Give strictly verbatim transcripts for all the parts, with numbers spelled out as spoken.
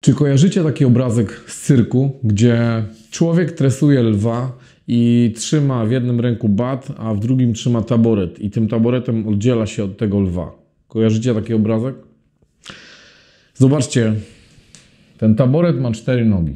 Czy kojarzycie taki obrazek z cyrku, gdzie człowiek tresuje lwa i trzyma w jednym ręku bat, a w drugim trzyma taboret i tym taboretem oddziela się od tego lwa? Kojarzycie taki obrazek? Zobaczcie, ten taboret ma cztery nogi.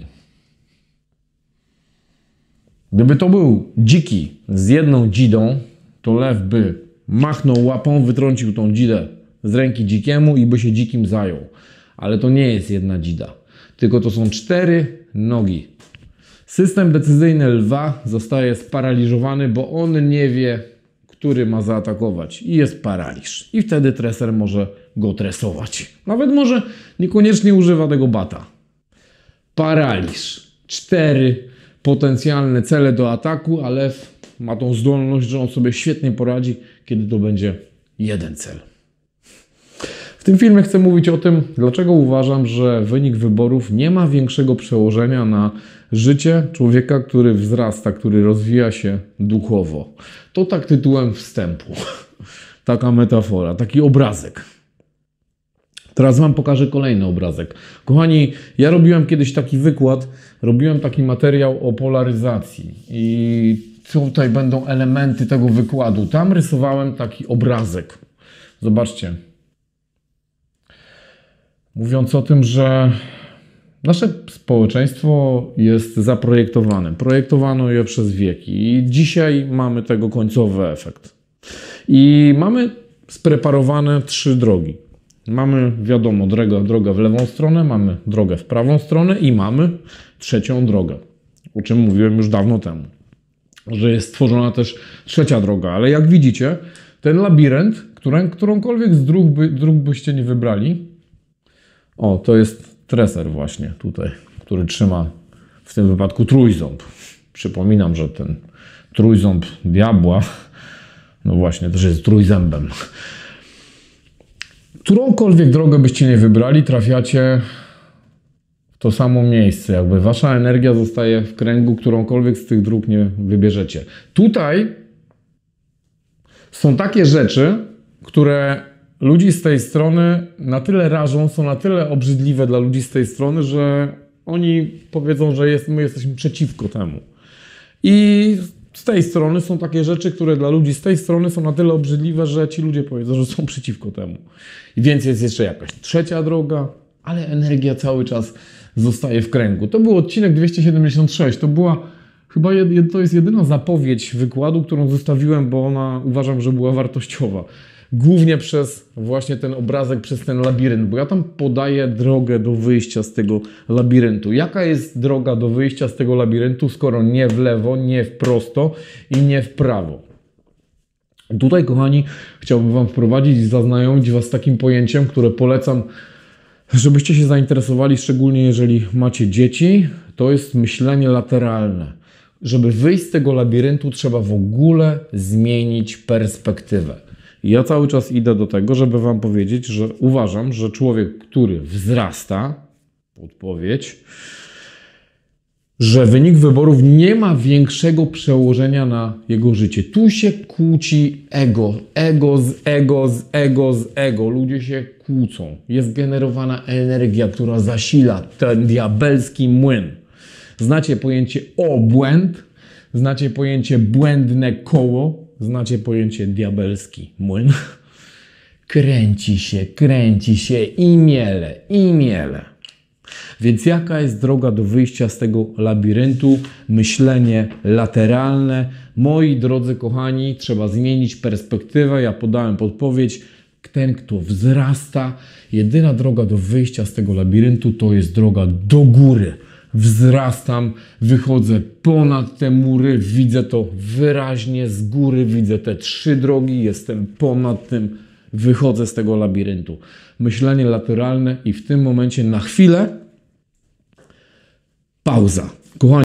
Gdyby to był dziki z jedną dzidą, to lew by machnął łapą, wytrącił tą dzidę z ręki dzikiemu i by się dzikim zajął. Ale to nie jest jedna dzida, tylko to są cztery nogi. System decyzyjny lwa zostaje sparaliżowany, bo on nie wie, który ma zaatakować. I jest paraliż. I wtedy treser może go tresować. Nawet może niekoniecznie używa tego bata. Paraliż. Cztery potencjalne cele do ataku, a lew ma tą zdolność, że on sobie świetnie poradzi, kiedy to będzie jeden cel. W tym filmie chcę mówić o tym, dlaczego uważam, że wynik wyborów nie ma większego przełożenia na życie człowieka, który wzrasta, który rozwija się duchowo. To tak tytułem wstępu. Taka metafora, taki obrazek. Teraz wam pokażę kolejny obrazek. Kochani, ja robiłem kiedyś taki wykład, robiłem taki materiał o polaryzacji i tutaj będą elementy tego wykładu. Tam rysowałem taki obrazek. Zobaczcie. Mówiąc o tym, że nasze społeczeństwo jest zaprojektowane. Projektowano je przez wieki i dzisiaj mamy tego końcowy efekt. I mamy spreparowane trzy drogi. Mamy, wiadomo, drogę, drogę w lewą stronę, mamy drogę w prawą stronę i mamy trzecią drogę. O czym mówiłem już dawno temu. Że jest stworzona też trzecia droga. Ale jak widzicie, ten labirynt, którą, którąkolwiek z dróg, by, dróg byście nie wybrali, o, to jest treser właśnie tutaj, który trzyma w tym wypadku trójząb. Przypominam, że ten trójząb diabła, no właśnie, też jest trójzębem. Którąkolwiek drogę byście nie wybrali, trafiacie w to samo miejsce. Jakby wasza energia zostaje w kręgu, którąkolwiek z tych dróg nie wybierzecie. Tutaj są takie rzeczy, które ludzi z tej strony na tyle rażą, są na tyle obrzydliwe dla ludzi z tej strony, że oni powiedzą, że jest, my jesteśmy przeciwko temu. I z tej strony są takie rzeczy, które dla ludzi z tej strony są na tyle obrzydliwe, że ci ludzie powiedzą, że są przeciwko temu. I więc jest jeszcze jakaś trzecia droga, ale energia cały czas zostaje w kręgu. To był odcinek dwieście siedemdziesiąt sześć. To była chyba jed, to jest jedyna zapowiedź wykładu, którą zostawiłem, bo ona uważam, że była wartościowa. Głównie przez właśnie ten obrazek, przez ten labirynt, bo ja tam podaję drogę do wyjścia z tego labiryntu. Jaka jest droga do wyjścia z tego labiryntu, skoro nie w lewo, nie w prosto i nie w prawo? Tutaj, kochani, chciałbym wam wprowadzić i zaznajomić was z takim pojęciem, które polecam, żebyście się zainteresowali, szczególnie jeżeli macie dzieci. To jest myślenie lateralne. Żeby wyjść z tego labiryntu, trzeba w ogóle zmienić perspektywę. Ja cały czas idę do tego, żeby wam powiedzieć, że uważam, że człowiek, który wzrasta, podpowiedź, że wynik wyborów nie ma większego przełożenia na jego życie. Tu się kłóci ego, ego z ego, z ego, z ego. Ludzie się kłócą. Jest generowana energia, która zasila ten diabelski młyn. Znacie pojęcie obłęd, znacie pojęcie błędne koło, znacie pojęcie diabelski młyn. Kręci się, kręci się i miele, i miele. Więc jaka jest droga do wyjścia z tego labiryntu? Myślenie lateralne. Moi drodzy kochani, trzeba zmienić perspektywę. Ja podałem podpowiedź. Ten, kto wzrasta, jedyna droga do wyjścia z tego labiryntu to jest droga do góry. Wzrastam, wychodzę ponad te mury, widzę to wyraźnie z góry, widzę te trzy drogi, jestem ponad tym, wychodzę z tego labiryntu. Myślenie lateralne i w tym momencie na chwilę pauza. Kochani,